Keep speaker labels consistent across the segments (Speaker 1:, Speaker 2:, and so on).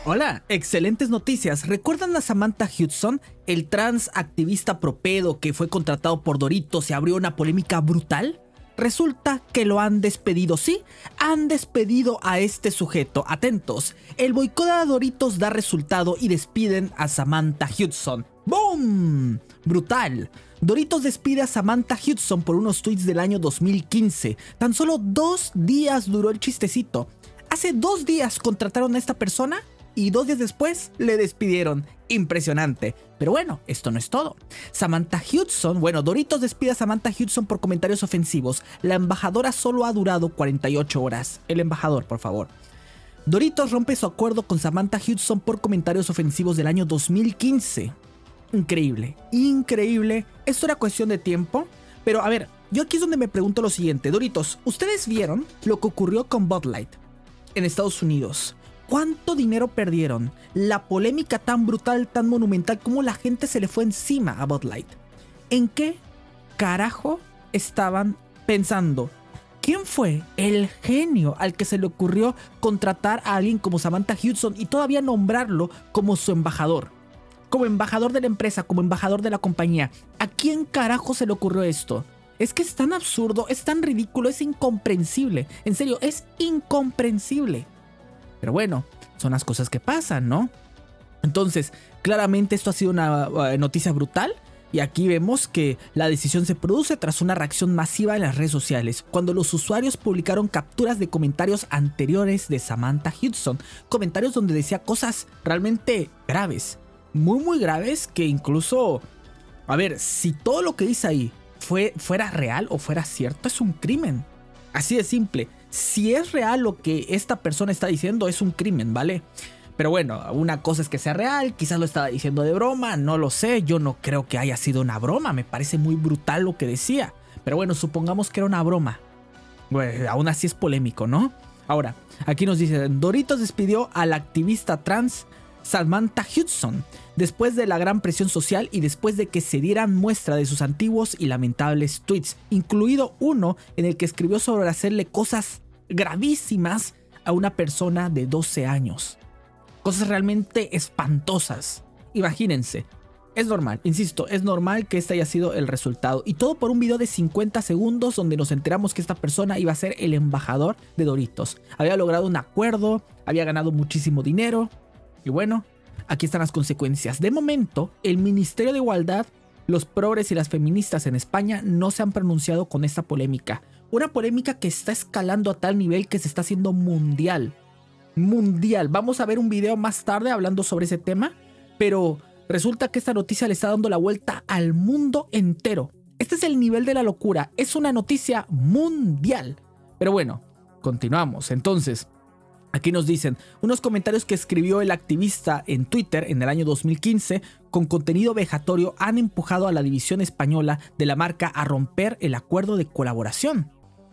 Speaker 1: Hola, excelentes noticias. ¿Recuerdan a Samantha Hudson, el trans activista propedo que fue contratado por Doritos y abrió una polémica brutal? Resulta que lo han despedido, sí, han despedido a este sujeto. Atentos, el boicot a Doritos da resultado y despiden a Samantha Hudson. ¡Boom! Brutal. Doritos despide a Samantha Hudson por unos tweets del año 2015. Tan solo 2 días duró el chistecito. Hace 2 días contrataron a esta persona y 2 días después le despidieron. Impresionante. Pero bueno, esto no es todo. Samantha Hudson, Doritos despide a Samantha Hudson por comentarios ofensivos. La embajadora solo ha durado 48 horas. El embajador, por favor. Doritos rompe su acuerdo con Samantha Hudson por comentarios ofensivos del año 2015. Increíble, increíble. Esto era cuestión de tiempo. Pero a ver, yo aquí es donde me pregunto lo siguiente. Doritos, ¿ustedes vieron lo que ocurrió con Bud Light en Estados Unidos? ¿Cuánto dinero perdieron? La polémica tan brutal, tan monumental, como la gente se le fue encima a Bud Light. ¿En qué carajo estaban pensando? ¿Quién fue el genio al que se le ocurrió contratar a alguien como Samantha Hudson y todavía nombrarlo como su embajador? Como embajador de la empresa, como embajador de la compañía. ¿A quién carajo se le ocurrió esto? Es que es tan absurdo, es tan ridículo, es incomprensible. En serio, es incomprensible. Pero bueno, son las cosas que pasan, ¿no? Entonces, claramente esto ha sido una noticia brutal. Y aquí vemos que la decisión se produce tras una reacción masiva en las redes sociales, cuando los usuarios publicaron capturas de comentarios anteriores de Samantha Hudson. Comentarios donde decía cosas realmente graves. Muy graves, que incluso... A ver, si todo lo que dice ahí fuera real o fuera cierto, es un crimen. Así de simple. Si es real lo que esta persona está diciendo, es un crimen, ¿vale? Pero bueno, una cosa es que sea real, quizás lo estaba diciendo de broma, no lo sé, yo no creo que haya sido una broma, me parece muy brutal lo que decía. Pero bueno, supongamos que era una broma. Bueno, aún así es polémico, ¿no? Ahora, aquí nos dicen, Doritos despidió a la activista trans Samantha Hudson después de la gran presión social y después de que se dieran muestra de sus antiguos y lamentables tweets, incluido uno en el que escribió sobre hacerle cosas gravísimas a una persona de 12 años. Cosas realmente espantosas. Imagínense. Es normal, insisto, es normal que este haya sido el resultado. Y todo por un video de 50 segundos donde nos enteramos que esta persona iba a ser el embajador de Doritos. Había logrado un acuerdo, había ganado muchísimo dinero. Y bueno, aquí están las consecuencias. De momento, el Ministerio de Igualdad, los progres y las feministas en España no se han pronunciado con esta polémica. Una polémica que está escalando a tal nivel que se está haciendo mundial. Mundial. Vamos a ver un video más tarde hablando sobre ese tema, pero resulta que esta noticia le está dando la vuelta al mundo entero. Este es el nivel de la locura. Es una noticia mundial. Pero bueno, continuamos. Entonces, aquí nos dicen unos comentarios que escribió el activista en Twitter en el año 2015 con contenido vejatorio han empujado a la división española de la marca a romper el acuerdo de colaboración.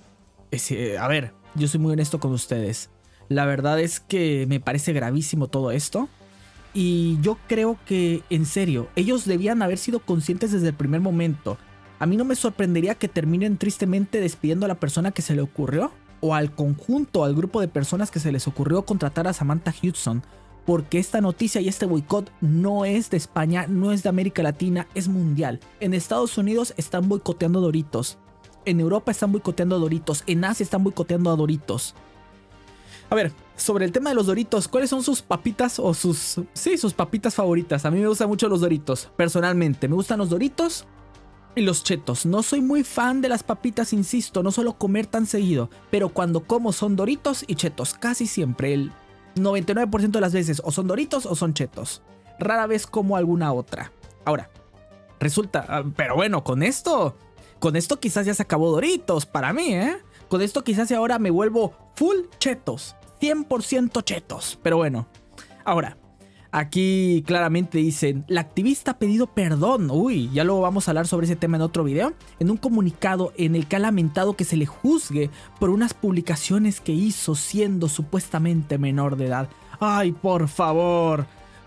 Speaker 1: A ver, yo soy muy honesto con ustedes. La verdad es que me parece gravísimo todo esto. Y yo creo que, en serio, ellos debían haber sido conscientes desde el primer momento. A mí no me sorprendería que terminen tristemente despidiendo a la persona que se le ocurrió, o al conjunto, al grupo de personas que se les ocurrió contratar a Samantha Hudson, porque esta noticia y este boicot no es de España, no es de América Latina, es mundial. En Estados Unidos están boicoteando Doritos, en Europa están boicoteando a Doritos, en Asia están boicoteando a Doritos. A ver, sobre el tema de los Doritos, ¿cuáles son sus papitas o sus papitas favoritas? A mí me gustan mucho los Doritos, personalmente, me gustan los Doritos y los chetos. No soy muy fan de las papitas, insisto, no suelo comer tan seguido, pero cuando como son Doritos y chetos, casi siempre, el 99% de las veces o son Doritos o son chetos. Rara vez como alguna otra. Ahora, resulta, pero bueno, con esto quizás ya se acabó Doritos para mí, ¿eh? Con esto quizás ahora me vuelvo full chetos, 100% chetos, pero bueno. Ahora, aquí claramente dicen, la activista ha pedido perdón. Uy, ya luego vamos a hablar sobre ese tema en otro video. En un comunicado en el que ha lamentado que se le juzgue por unas publicaciones que hizo siendo supuestamente menor de edad. Ay, por favor,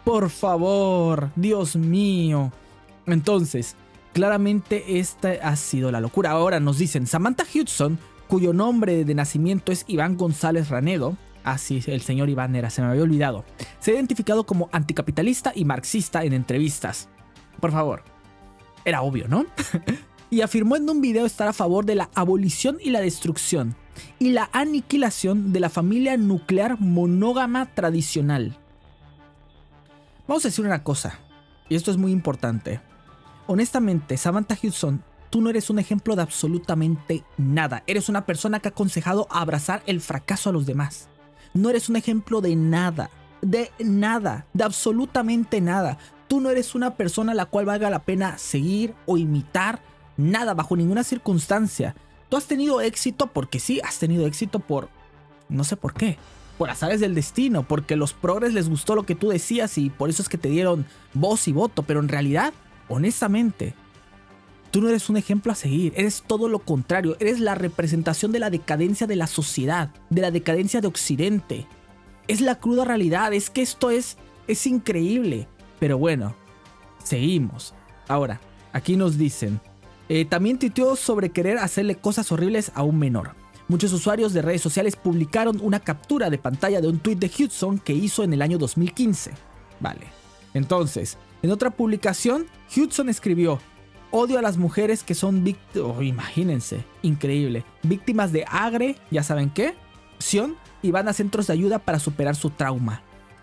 Speaker 1: Dios mío. Entonces, claramente esta ha sido la locura. Ahora nos dicen, Samantha Hudson, cuyo nombre de nacimiento es Iván González Ranedo, Ah, sí, el señor Iván era, se me había olvidado. Se ha identificado como anticapitalista y marxista en entrevistas. Por favor, era obvio, ¿no? Y afirmó en un video estar a favor de la abolición y la destrucción y la aniquilación de la familia nuclear monógama tradicional. Vamos a decir una cosa, y esto es muy importante. Honestamente, Samantha Hudson, tú no eres un ejemplo de absolutamente nada. Eres una persona que ha aconsejado abrazar el fracaso a los demás. No eres un ejemplo de nada, de absolutamente nada. Tú no eres una persona a la cual valga la pena seguir o imitar, nada, bajo ninguna circunstancia. Tú has tenido éxito porque sí, has tenido éxito por... no sé por qué. Por azares del destino, porque a los progres les gustó lo que tú decías y por eso es que te dieron voz y voto. Pero en realidad, honestamente, tú no eres un ejemplo a seguir. Eres todo lo contrario. Eres la representación de la decadencia de la sociedad, de la decadencia de Occidente. Es la cruda realidad. Es que esto es increíble. Pero bueno, seguimos. Ahora, aquí nos dicen... también tuiteó sobre querer hacerle cosas horribles a un menor. Muchos usuarios de redes sociales publicaron una captura de pantalla de un tuit de Hudson que hizo en el año 2015. Vale. Entonces, en otra publicación, Hudson escribió: odio a las mujeres que son víctimas... Oh, imagínense, increíble. Víctimas de agre, ¿ya saben qué? Y van a centros de ayuda para superar su trauma.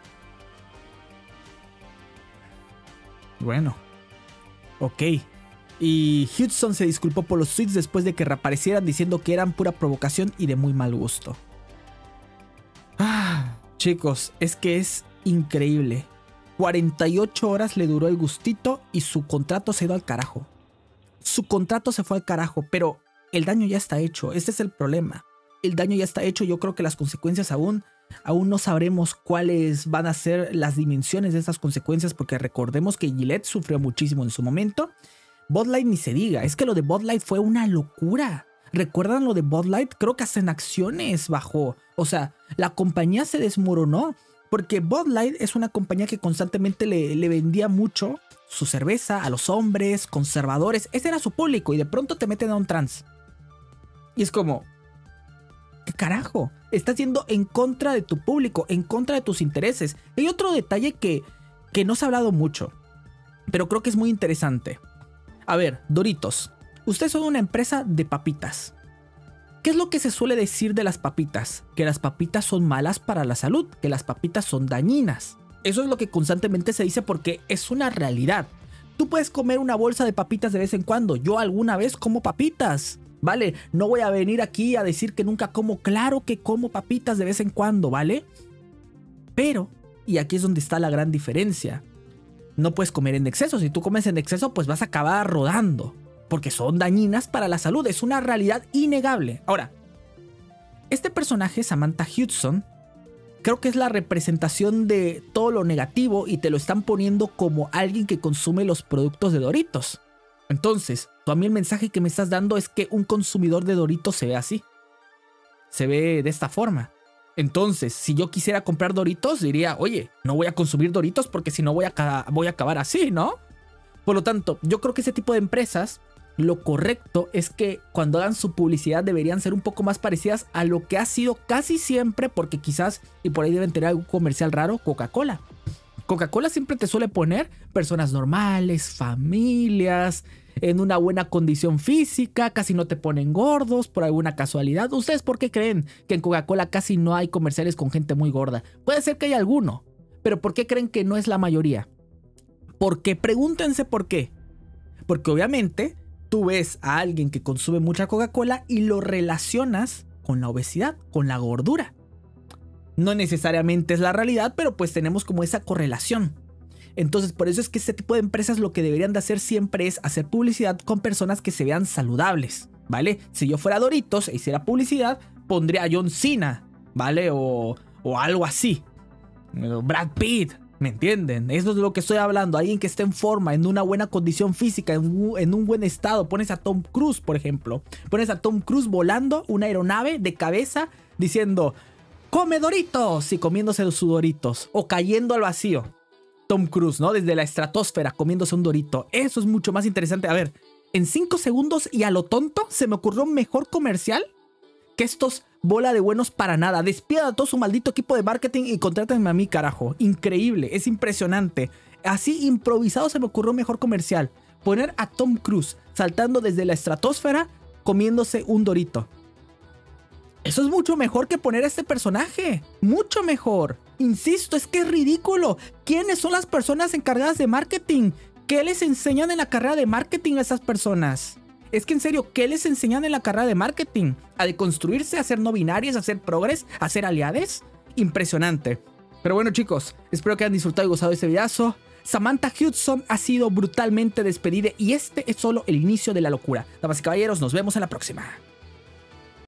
Speaker 1: Bueno. Ok. Y Hudson se disculpó por los tweets después de que reaparecieran diciendo que eran pura provocación y de muy mal gusto. Chicos, es que es increíble. 48 horas le duró el gustito y su contrato se dio al carajo. Su contrato se fue al carajo, pero el daño ya está hecho. Este es el problema. El daño ya está hecho. Yo creo que las consecuencias aún no sabremos cuáles van a ser las dimensiones de estas consecuencias, porque recordemos que Gillette sufrió muchísimo en su momento. Bud Light ni se diga, es que lo de Bud Light fue una locura. ¿Recuerdan lo de Bud Light? Creo que hasta en acciones bajó. O sea, la compañía se desmoronó porque Bud Light es una compañía que constantemente le vendía mucho su cerveza a los hombres conservadores. Ese era su público y de pronto te meten a un trans. Y es como... ¿qué carajo? Estás yendo en contra de tu público, en contra de tus intereses. Hay otro detalle que no se ha hablado mucho, pero creo que es muy interesante. A ver, Doritos, ustedes son una empresa de papitas. ¿Qué es lo que se suele decir de las papitas? Que las papitas son malas para la salud, que las papitas son dañinas. Eso es lo que constantemente se dice porque es una realidad. Tú puedes comer una bolsa de papitas de vez en cuando. Yo alguna vez como papitas, ¿vale? No voy a venir aquí a decir que nunca como. Claro que como papitas de vez en cuando, ¿vale? Pero, y aquí es donde está la gran diferencia, no puedes comer en exceso. Si tú comes en exceso, pues vas a acabar rodando, porque son dañinas para la salud. Es una realidad innegable. Ahora, este personaje, Samantha Hudson, creo que es la representación de todo lo negativo y te lo están poniendo como alguien que consume los productos de Doritos. Entonces, tú a mí el mensaje que me estás dando es que un consumidor de Doritos se ve así. Se ve de esta forma. Entonces, si yo quisiera comprar Doritos, diría, oye, no voy a consumir Doritos porque si no voy a acabar así, ¿no? Por lo tanto, yo creo que ese tipo de empresas, lo correcto es que cuando hagan su publicidad deberían ser un poco más parecidas a lo que ha sido casi siempre, porque quizás, y por ahí deben tener algún comercial raro, Coca-Cola. Coca-Cola siempre te suele poner personas normales, familias, en una buena condición física, casi no te ponen gordos por alguna casualidad. ¿Ustedes por qué creen que en Coca-Cola casi no hay comerciales con gente muy gorda? Puede ser que haya alguno, pero ¿por qué creen que no es la mayoría? Porque pregúntense por qué. Porque obviamente tú ves a alguien que consume mucha Coca-Cola y lo relacionas con la obesidad, con la gordura. No necesariamente es la realidad, pero pues tenemos como esa correlación. Entonces por eso es que este tipo de empresas lo que deberían de hacer siempre es hacer publicidad con personas que se vean saludables, ¿vale? Si yo fuera Doritos e hiciera publicidad, pondría a John Cena, ¿vale? O algo así. Brad Pitt, ¿me entienden? Eso es de lo que estoy hablando. Alguien que esté en forma, en una buena condición física, en un buen estado. Pones a Tom Cruise, por ejemplo. Pones a Tom Cruise volando una aeronave de cabeza diciendo, ¡come Doritos! Y comiéndose sus Doritos. O cayendo al vacío. Tom Cruise, ¿no? Desde la estratosfera comiéndose un Dorito. Eso es mucho más interesante. A ver, en 5 segundos y a lo tonto se me ocurrió un mejor comercial Que estos bola de buenos para nada. Despidan a todo su maldito equipo de marketing y contrátenme a mí, carajo. Increíble, es impresionante. Así improvisado se me ocurrió mejor comercial. Poner a Tom Cruise saltando desde la estratosfera comiéndose un dorito. Eso es mucho mejor que poner a este personaje. Mucho mejor. Insisto, es que es ridículo. ¿Quiénes son las personas encargadas de marketing? ¿Qué les enseñan en la carrera de marketing a esas personas? Es que en serio, ¿qué les enseñan en la carrera de marketing? ¿A deconstruirse? ¿A ser no binarias? ¿A ser progres? ¿A ser aliades? Impresionante. Pero bueno, chicos, espero que hayan disfrutado y gozado de este videazo. Samantha Hudson ha sido brutalmente despedida y este es solo el inicio de la locura. Damas y caballeros, nos vemos en la próxima.